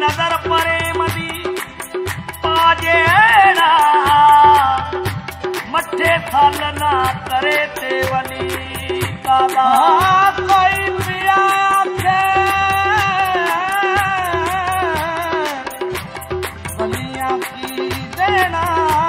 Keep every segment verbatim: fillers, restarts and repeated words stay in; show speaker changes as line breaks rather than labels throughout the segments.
नजर प्रेम दी पाजेड़ा मठे थल ना करे ते वली कादा कोई पिया के वलिया की देना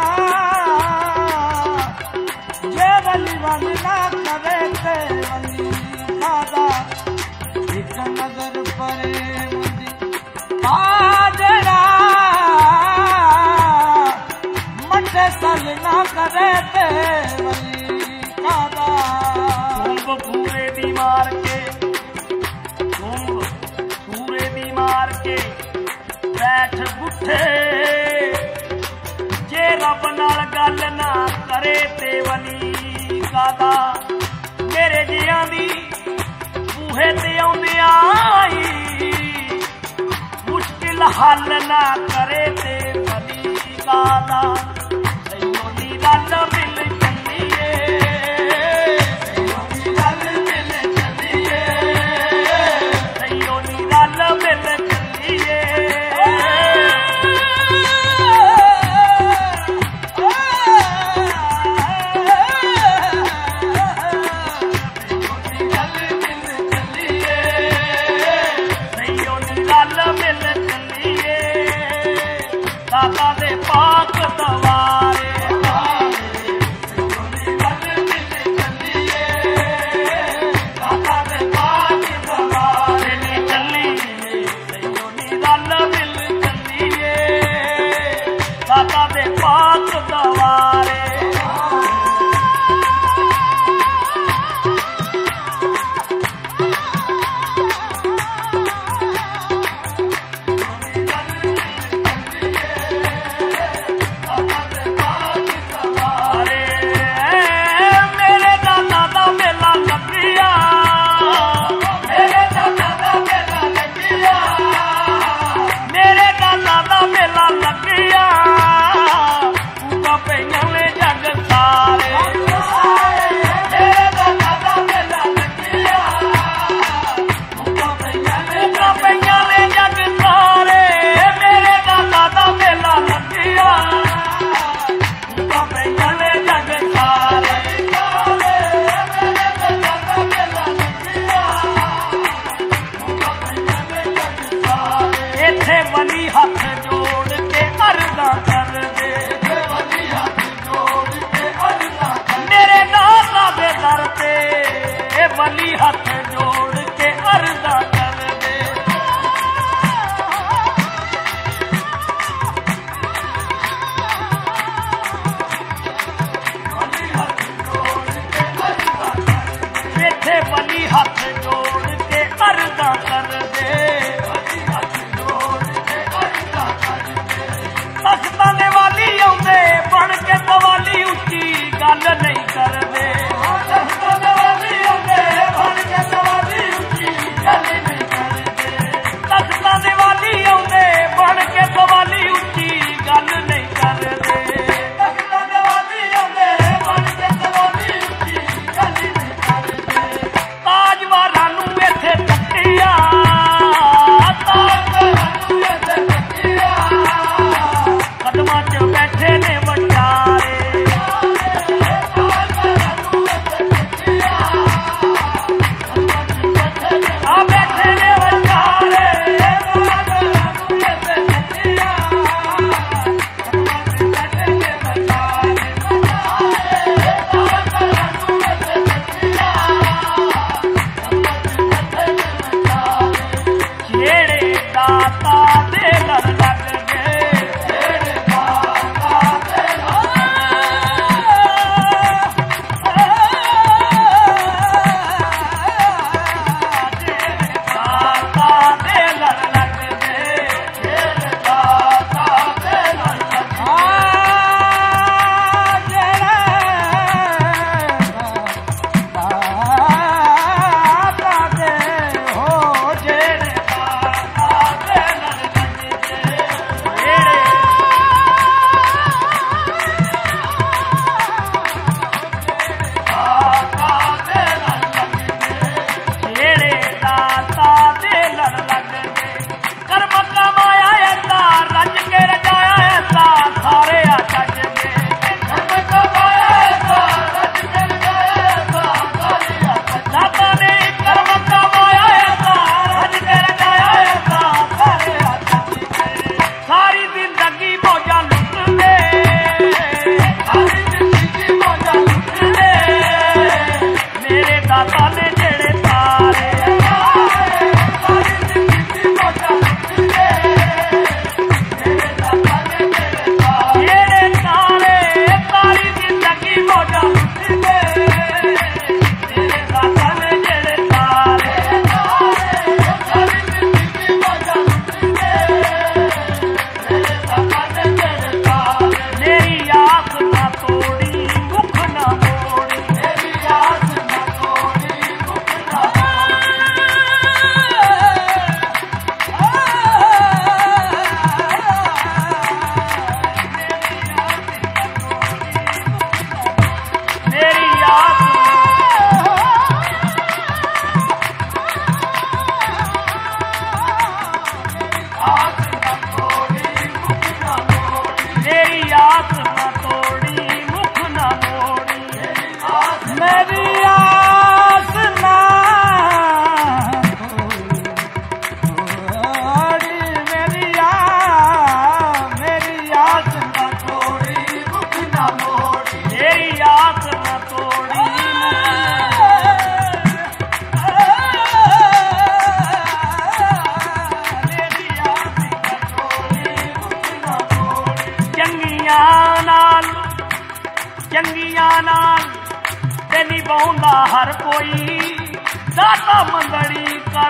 ये वली वली ना करे ते वली कादा एक नजर प्रेम दी पाजेड़ा मठे थल ना करे ते वली कादा पूरे दी मार के पूरे दी मार के बैठ गुठे जे रब नाल गल ना करे ते वली कादा मेरे जियां दी बूहे ते आउंदियां आई मुश्किल हल ना करे ते वली कादा सैयों दी गल मिल चलिए दाता दे पाक दवारे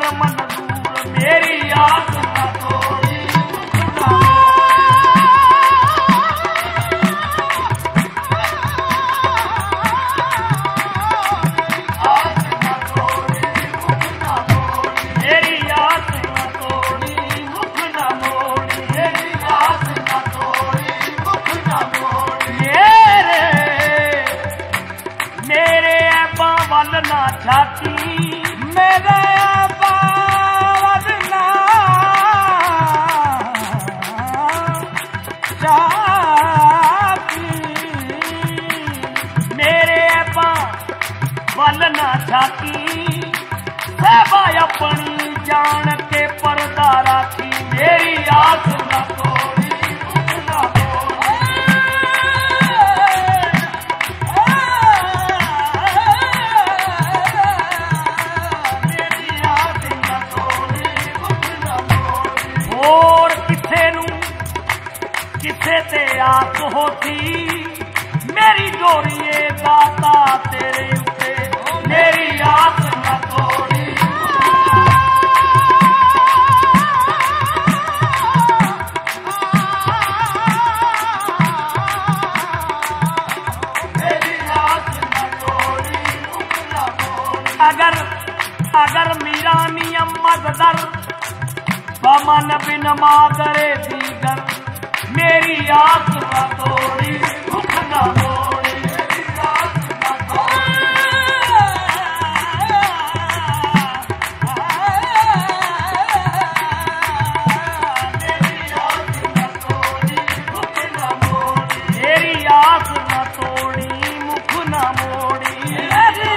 कर मंजूर मेरी आस न तोड़ी ना झाकी मेरे बावल ना झाकी मेरे बावल ना झाकी सेवा अपनी जान के पर्दा राखी मेरी आस न तोड़ी किसे ते आस होती मेरी डोरिए दाता तेरे उते मेरी आस न तोड़ी मेरी आस न तोड़ी अगर अगर मीरा नियम मजदर बमन बिन मादरे दीगर मेरी आस न तोड़ी भूख न तोड़ी मेरी आस न तोड़ी मेरी आस न तोड़ी भूख न मोड़ी मेरी आस न तोड़ी मुख न मोड़ी मेरी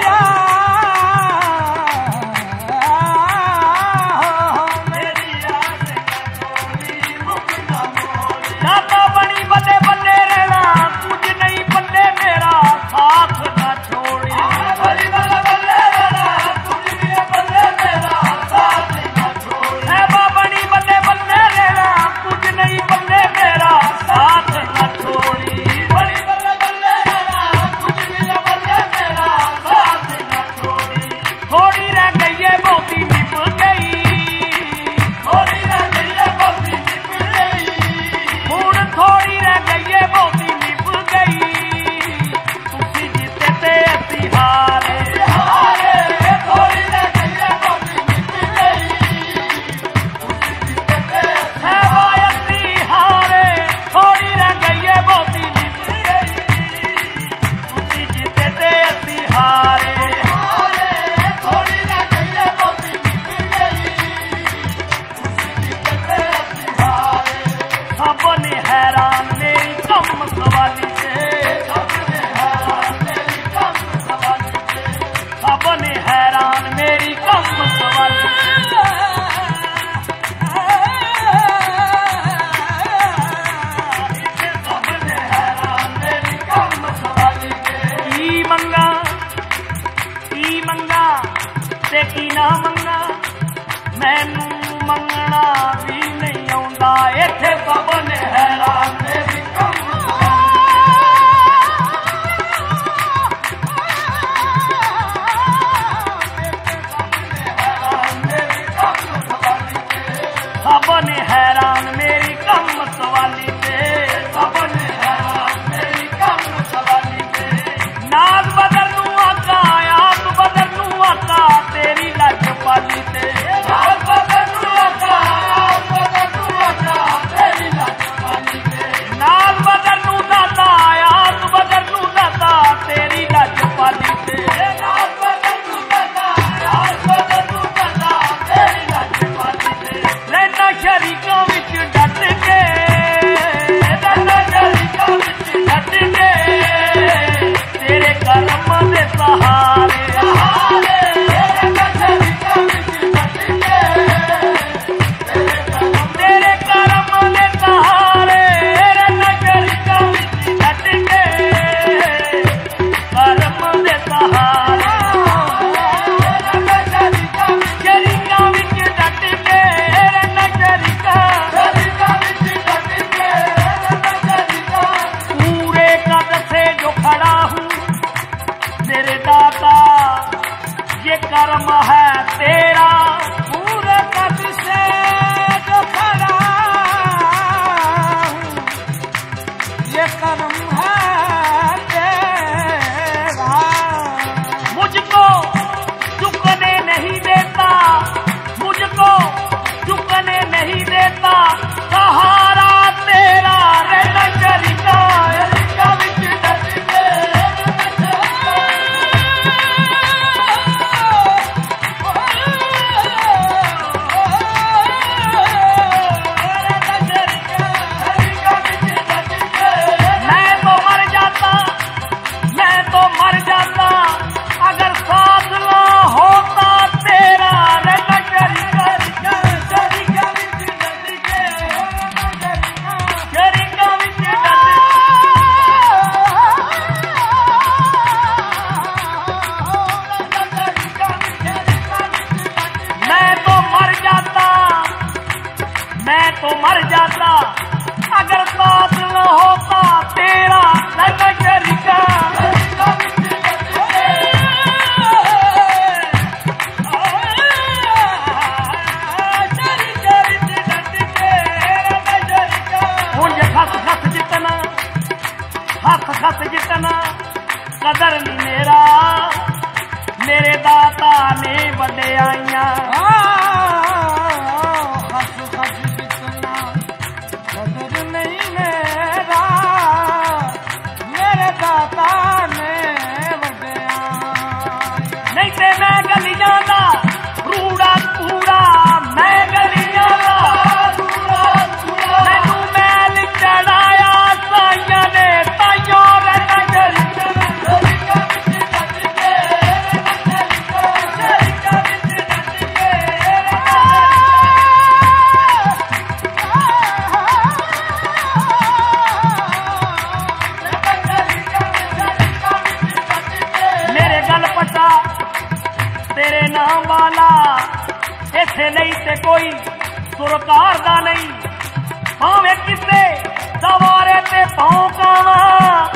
की ना मंगा मैनू मंगना भी नहीं आउंदा इत्थे बबन हैरान मेरी सबन हैरान मेरी कम सवाली पे सबन हैरान मेरी कम सवाली पे नाग बदल नू आका आप बदल नू आका तेरी लज पाली ते नाग बदल नू आका आप बदल नू आका तेरी लज पाली ते तो मर जाता, अगर साथ न होता तेरा नजर का। खस खस जितना हथ खस जितना कदर नहीं मेरा, मेरे दाता ने वड्याइयां।
हस खस जितना कदर नहीं मेरा, मेरे दाता ने वड्याइयां।
नहीं ते मैं गलियां दा रूड़ा कूड़ा, मैं गलियां दा मैनू मैल चढ़ाया साइयां ने ताइयों रे नजर। मेरे गल पटा तेरे नाम वाला इथे नहीं ते कोई सुरकार दा नहीं, भावें किसे दवारे ते भौंकावां।